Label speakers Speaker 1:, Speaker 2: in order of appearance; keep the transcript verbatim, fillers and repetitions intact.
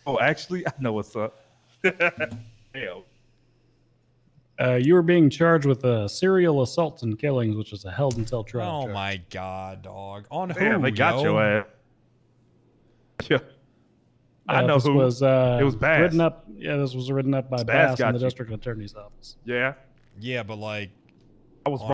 Speaker 1: Oh, actually, I know what's up. Hell.
Speaker 2: Uh, you are being charged with uh, serial assaults and killings, which is a held until trial.
Speaker 3: Oh
Speaker 2: charge.
Speaker 3: my god, dog! On
Speaker 1: Damn,
Speaker 3: who?
Speaker 1: they got
Speaker 3: yo?
Speaker 1: your ass. Yeah. I
Speaker 2: Uh,
Speaker 1: know
Speaker 2: this
Speaker 1: who.
Speaker 2: was uh,
Speaker 1: it was Bass.
Speaker 2: written up. Yeah, this was written up by
Speaker 1: Bass
Speaker 2: Bass
Speaker 1: got
Speaker 2: in the
Speaker 1: you.
Speaker 2: district attorney's office.
Speaker 1: Yeah.
Speaker 3: Yeah, but like,
Speaker 1: I was